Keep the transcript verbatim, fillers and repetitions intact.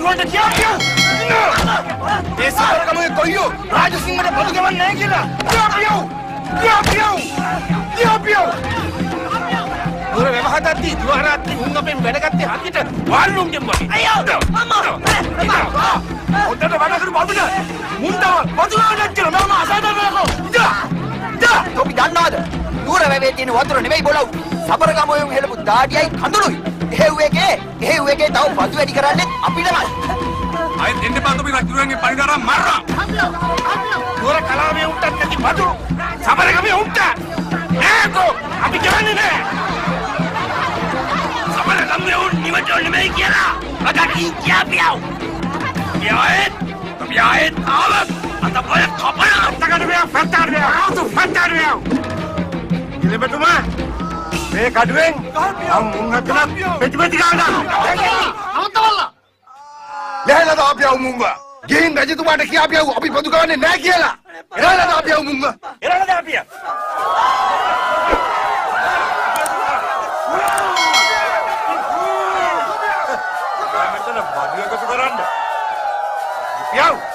රජුන්ට කියා කියෝ. ඒ සමරකමේ කොයියෝ රාජසිංහට බදු ගමන් නැහැ කියලා. කියා කියෝ. කියා කියෝ. කියා කියෝ. ඔර වෙමහතත්ටි දුවහරත්ටි මුන් අපෙන් වැඩ ගත්තේ හදිට වාල්ලුම්ගෙන් වගේ. අයියෝ අම්මා. ඔතන වැඩ කරු බදුන. මුන් තව බදු ගන්නත් කියලා මම අසාධාරණකෝ. දා. දා. තොපි දන්නවද? නුවර වැවේ තියෙන වතුර නෙමෙයි බොලව්. සබරගමුවෙන් හෙලපු දාඩියයි කඳුළුයි. එහෙව් එකේ එහෙව් එකේ තව බදු වැඩි කරන්නේ අපිටමයි. අය දෙන්න බා තොපි රජුරන්ගේ පරිදාරම් මරනවා. නුවර කලාවේ උන්ටත් නැති බදු. සබරගමේ උන්ට. ඒකෝ අපි කියන්නේ නෑ. සබරගමේ උන් නිවටෝ නෙමෙයි කියලා. අදටි කියා පියව. කියායේ කියායේ ආවත් අත පොය කපන අතකට මෙයා ෆැටර් මෙයා ආතු ෆැටර් මෙයා. ඉලෙබතුමා මේ කඩුවෙන් නම් මුන් හතර පෙති පෙති ගන්නවා. අවතවල්ලා. ලැහැලා දාපියව මුංගා. ගිහින් රජතුමාට කියාපියව අපි පොදු ගන්නේ නැහැ කියලා. එරලා දාපියව මුංගා. එරලා දාපිය. මෙතන බඩු එකතු කරන්න. පියව